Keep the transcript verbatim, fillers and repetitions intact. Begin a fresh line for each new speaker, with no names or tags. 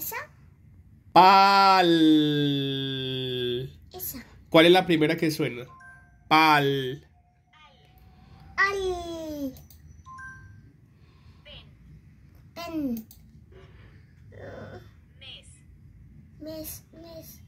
¿Esa?
Pal.
Esa.
¿Cuál es la primera que suena? Pal.
Al. Pen.
Mes.
Mes, mes.